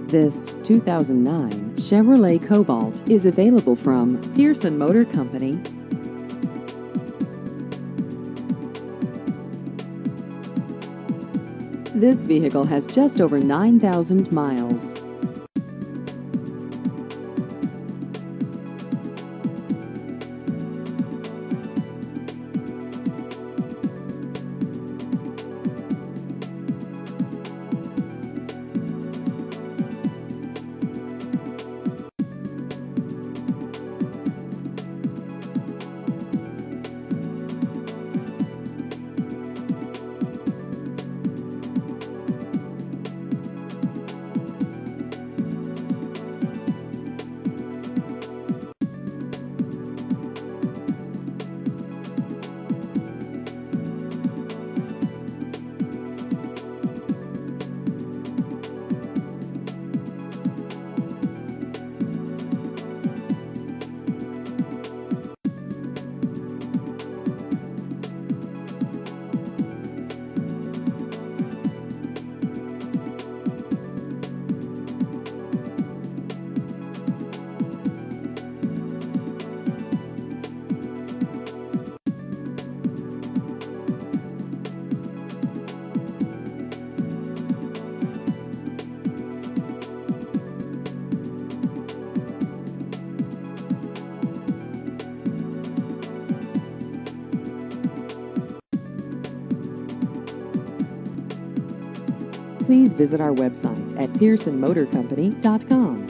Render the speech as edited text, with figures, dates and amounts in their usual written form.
This 2009 Chevrolet Cobalt is available from Pearson Motor Company. This vehicle has just over 9,000 miles. Please visit our website at PearsonMotorCompany.com.